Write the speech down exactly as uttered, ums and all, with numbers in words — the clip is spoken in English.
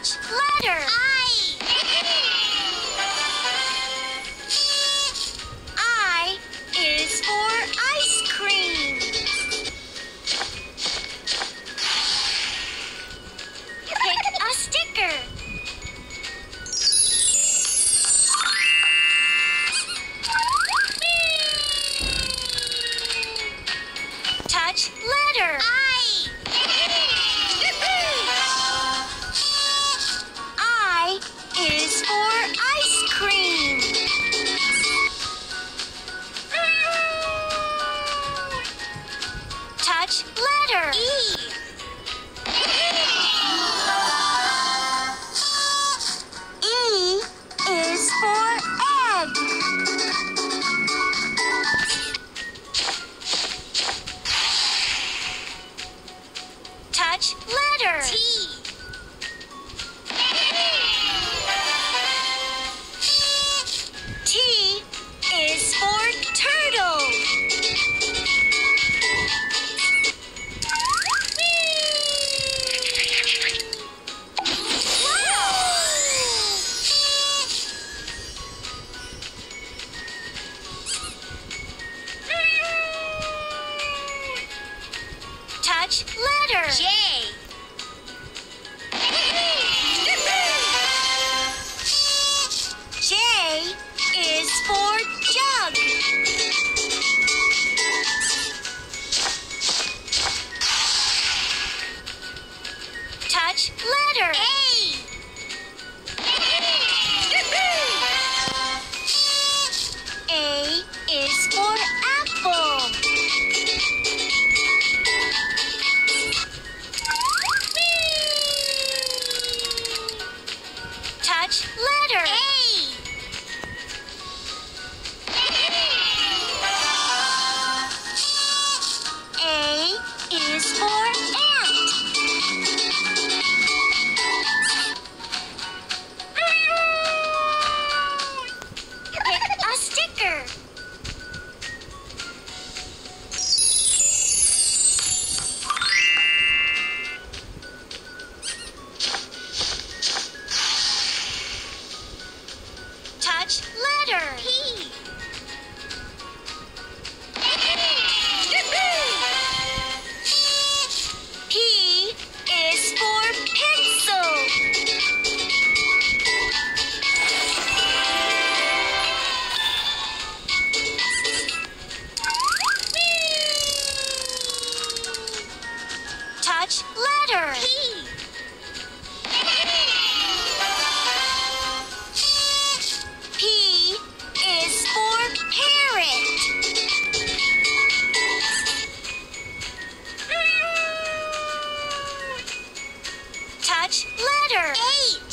Touch letter. I. I is for ice cream. Pick a sticker. Touch letter. I. I is for ice cream. Touch letter. E. E is for egg. Touch letter. T. T is for turtle. Touch letter. J. J is for jug. Touch letter. A. A is for apple. Touch letter. A. A is for ant. Pick a sticker. Touch letter. P. P is for pencil. Touch letter. P. P is for parrot. Touch letter. H.